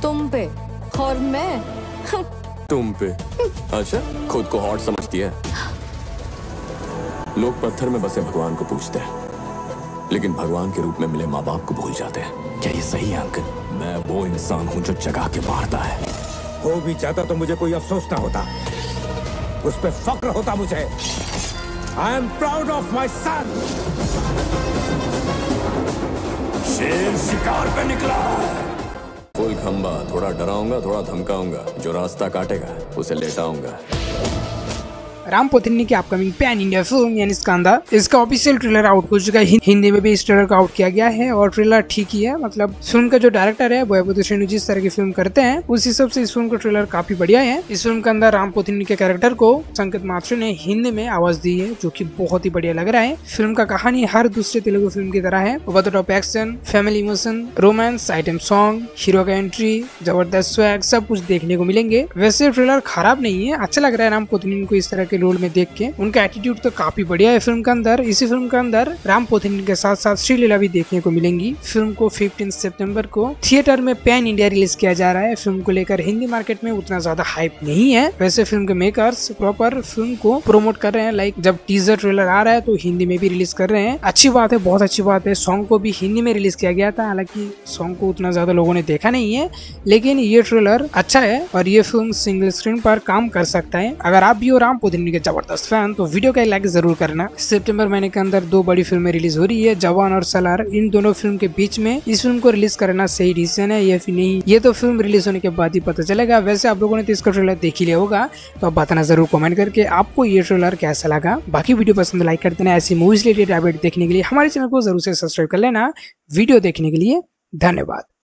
तुम पे और मैं तुम पे। अच्छा, खुद को हॉट समझती है। लोग पत्थर में बसे भगवान को पूजते हैं, लेकिन भगवान के रूप में मिले माँ बाप को भूल जाते हैं। क्या ये सही है अंकल? मैं वो इंसान हूँ जो जगा के मारता है। हो भी जाता तो मुझे कोई अफसोस ना होता, उस पे फक्र होता मुझे। I am proud of my son. शेर शिकार पे निकला है। फुल खंबा, थोड़ा डराऊंगा, थोड़ा धमकाऊंगा। जो रास्ता काटेगा उसे लेटाऊंगा। राम पोथिनी की अपकमिंग पैन इंडिया फिल्म यानी स्कंदा, इसका ऑफिशियल ट्रेलर आउट हो चुका है। हिंदी में भी इस ट्रेलर को आउट किया गया है और ट्रेलर ठीक ही है। मतलब फिल्म का जो डायरेक्टर है वैभव श्रेणु जिस तरह की फिल्म करते हैं उस हिसाब से इस फिल्म का ट्रेलर काफी बढ़िया है। इस फिल्म के अंदर राम पोथिनी के कैरेक्टर को संकेत माथुर ने हिंदी में आवाज दी है, जो की बहुत ही बढ़िया लग रहा है। फिल्म का कहानी हर दूसरे तेलुगु फिल्म की तरह है। Over the top action, family emotion, romance, item song, hero का एंट्री, जबरदस्त स्वैग, सब कुछ देखने को मिलेंगे। वैसे ट्रेलर खराब नहीं है, अच्छा लग रहा है राम पोथिनी को इस तरह के रोल में देख के। उनका एटीट्यूड तो काफी बढ़िया है फिल्म के अंदर। इसी फिल्म के अंदर राम पोथिनी के साथ साथ श्रीलीला भी देखने को मिलेंगी। फिल्म को 15 सितंबर को थिएटर में पैन इंडिया रिलीज किया जा रहा है। फिल्म को लेकर हिंदी मार्केट में उतना ज्यादा हाइप नहीं है। वैसे फिल्म के मेकर्स प्रॉपर फिल्म को प्रमोट कर रहे हैं, लाइक जब टीजर ट्रेलर आ रहा है तो हिंदी में भी रिलीज कर रहे हैं। अच्छी बात है, बहुत अच्छी बात है। सॉन्ग को भी हिंदी में रिलीज किया गया था, हालांकि सॉन्ग को उतना ज्यादा लोगों ने देखा नहीं है, लेकिन ये ट्रेलर अच्छा है और ये फिल्म सिंगल स्क्रीन पर काम कर सकता है। अगर आप भी हो राम पोथिनी के जबरदस्त फैन तो वीडियो का लाइक जरूर करना। सितंबर महीने के अंदर दो बड़ी फिल्में रिलीज हो रही है, जवान और सलार। इन दोनों फिल्म के बीच में इस फिल्म को रिलीज करना सही डिसीजन है या फिर नहीं, ये तो फिल्म रिलीज होने के बाद ही पता चलेगा। वैसे आप लोगों ने तो इसका ट्रेलर देख ही लिया होगा, तो आप बताना जरूर कमेंट करके आपको ये ट्रेलर कैसा लगा। बाकी वीडियो पसंद लाइक कर देना। ऐसी मूवीज रिलेटेड अपडेट देखने के लिए हमारे चैनल को जरूर से सब्सक्राइब कर लेना। वीडियो देखने के लिए धन्यवाद।